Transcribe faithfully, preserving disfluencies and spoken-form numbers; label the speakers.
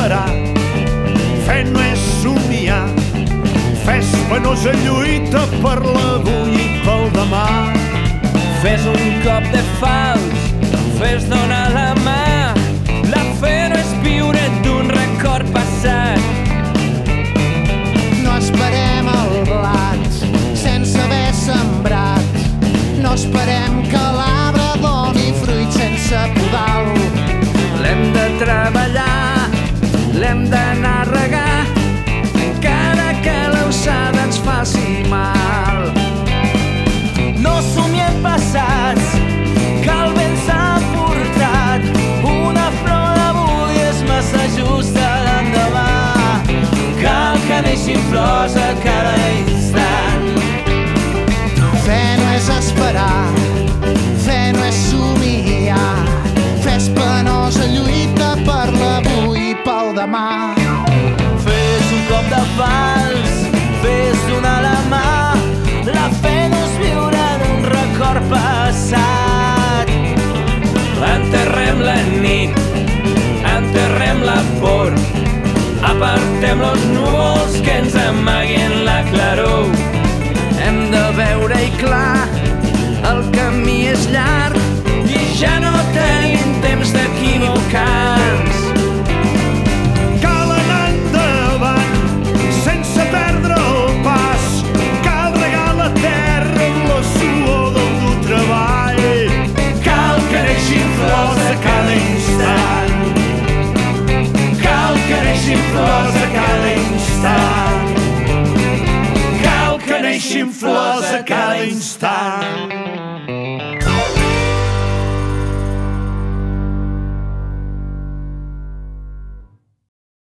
Speaker 1: esperar, fe no és somiar, fes penosa lluita per l'avui i pel demà.
Speaker 2: Fes un cop de fals, fes donar la mà, la fe no és viure d'un record passat.
Speaker 3: No esperem el blat sense haver sembrat, no esperem que l'arbre doni fruit sense podar-lo.
Speaker 2: L'hem de treballar, l'hem d'anar a regar, encara que l'alçada ens faci mal. No somiem passats, que el vent s'ha portat, una flor d'avui és massa justa l'endemà. Cal que neixin flors a cada instant.
Speaker 3: Fe no és esperar, fe no és somiar, fes penosa lluita per l'avui i pel demà.
Speaker 2: Fes un cop de fals, fes donar la mà, la fe no és viure d'un record passat. Enterrem la nit, enterrem la por, apartem los núvols que ens amaguin la claror. Hem de veure-hi clar, el camí és llarg i ja no tenim temps d'equivocar-nos.
Speaker 1: Cal anar endavant sense perdre el pas, cal regar la terra amb la suor del dur treball. Cal que neixin flors a cada instant, cal que neixin flors a cada instant, cal que neixin flors a cada instant.